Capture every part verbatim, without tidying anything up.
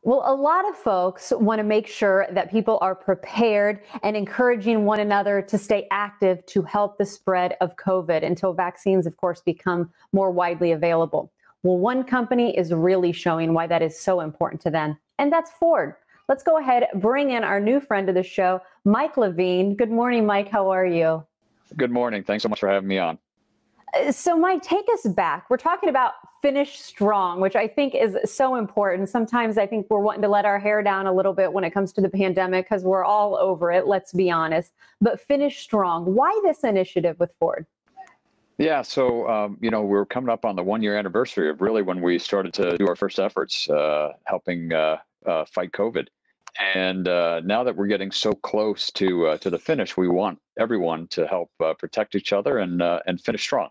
Well, a lot of folks want to make sure that people are prepared and encouraging one another to stay active to help the spread of COVID until vaccines, of course, become more widely available. Well, one company is really showing why that is so important to them, and that's Ford. Let's go ahead, bring in our new friend of the show, Mike Levine. Good morning, Mike. How are you? Good morning. Thanks so much for having me on. So, Mike, take us back. We're talking about finish strong, which I think is so important. Sometimes I think we're wanting to let our hair down a little bit when it comes to the pandemic because we're all over it, let's be honest. But finish strong. Why this initiative with Ford? Yeah, so, um, you know, we're coming up on the one year anniversary of really when we started to do our first efforts uh, helping uh, uh, fight COVID. And uh, now that we're getting so close to uh, to the finish, we want everyone to help uh, protect each other and uh, and finish strong.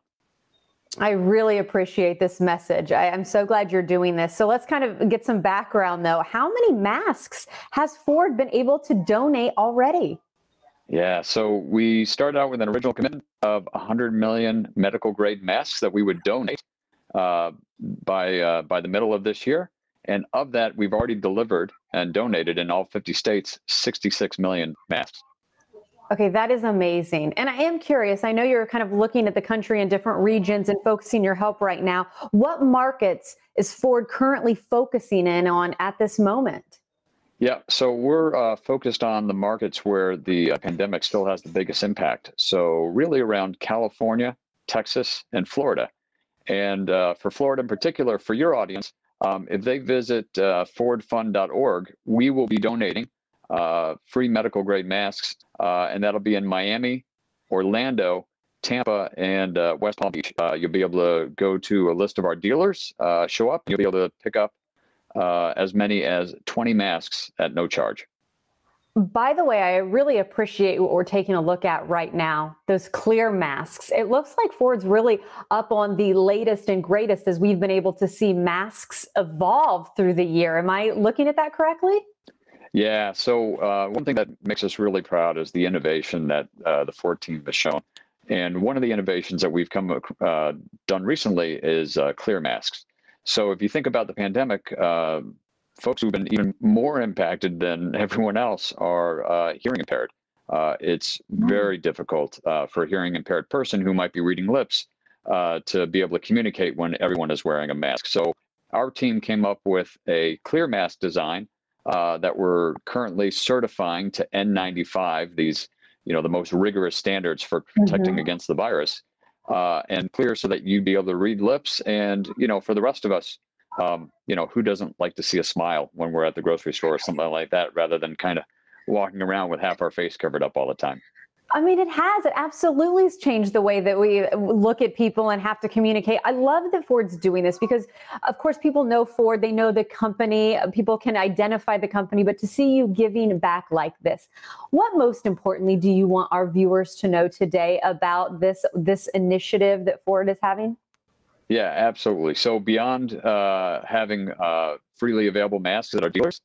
I really appreciate this message. I, I'm so glad you're doing this. So let's kind of get some background, though. How many masks has Ford been able to donate already? Yeah, so we started out with an original commitment of one hundred million medical grade masks that we would donate uh, by uh, by the middle of this year. And of that, we've already delivered and donated in all fifty states sixty-six million masks. Okay, that is amazing. And I am curious, I know you're kind of looking at the country in different regions and focusing your help right now. What markets is Ford currently focusing in on at this moment? Yeah, so we're uh, focused on the markets where the uh, pandemic still has the biggest impact. So really around California, Texas, and Florida. And uh, for Florida in particular, for your audience, um, if they visit uh, ford fund dot org, we will be donating uh, free medical grade masks, uh, and that'll be in Miami, Orlando, Tampa, and uh, West Palm Beach. Uh, you'll be able to go to a list of our dealers, uh, show up, you'll be able to pick up uh, as many as twenty masks at no charge. By the way, I really appreciate what we're taking a look at right now, those clear masks. It looks like Ford's really up on the latest and greatest as we've been able to see masks evolve through the year. Am I looking at that correctly? Yeah, so uh, one thing that makes us really proud is the innovation that uh, the Ford team has shown. And one of the innovations that we've come uh, done recently is uh, clear masks. So if you think about the pandemic, uh, folks who've been even more impacted than everyone else are uh, hearing impaired. Uh, it's very difficult uh, for a hearing impaired person who might be reading lips uh, to be able to communicate when everyone is wearing a mask. So our team came up with a clear mask design uh, that we're currently certifying to N ninety-five, these, you know, the most rigorous standards for protecting mm-hmm. against the virus, uh, and clear so that you'd be able to read lips. And, you know, for the rest of us, Um, you know, who doesn't like to see a smile when we're at the grocery store or something like that, rather than kind of walking around with half our face covered up all the time? I mean, it has. It absolutely has changed the way that we look at people and have to communicate. I love that Ford's doing this because, of course, people know Ford. They know the company. People can identify the company. But to see you giving back like this, what most importantly do you want our viewers to know today about this, this initiative that Ford is having? Yeah, absolutely. So beyond uh, having uh, freely available masks at our dealers,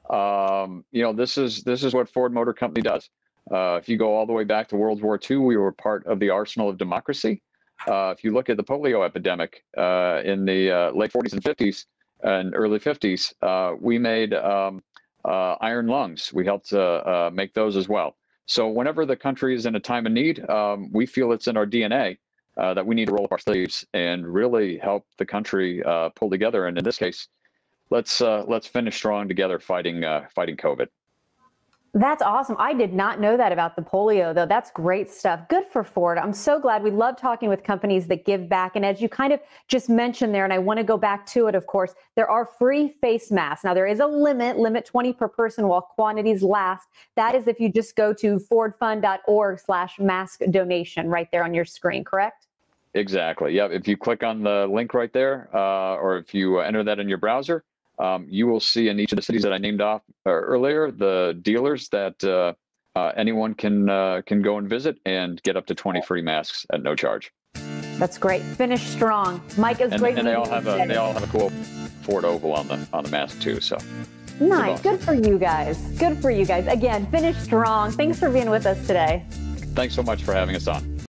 um, you know, this is this is what Ford Motor Company does. Uh, if you go all the way back to World War Two, we were part of the arsenal of democracy. Uh, if you look at the polio epidemic uh, in the uh, late forties and fifties and early fifties, uh, we made um, uh, iron lungs. We helped uh, uh, make those as well. So whenever the country is in a time of need, um, we feel it's in our D N A. Uh, that we need to roll up our sleeves and really help the country uh, pull together. And in this case, let's uh, let's finish strong together fighting uh, fighting COVID. That's awesome. I did not know that about the polio, though. That's great stuff. Good for Ford. I'm so glad. We love talking with companies that give back. And as you kind of just mentioned there, and I want to go back to it, of course, there are free face masks. Now, there is a limit, limit twenty per person while quantities last. That is if you just go to ford fund dot org slash mask donation right there on your screen, correct? Exactly. Yeah. If you click on the link right there, uh, or if you enter that in your browser, um, you will see in each of the cities that I named off uh, earlier, the dealers that uh, uh, anyone can uh, can go and visit and get up to twenty free masks at no charge. That's great. Finish strong. Mike, is and, great. And they all have a they all have a cool Ford oval on the on the mask too. So nice. Good for you guys. Good for you guys. Again, finish strong. Thanks for being with us today. Thanks so much for having us on.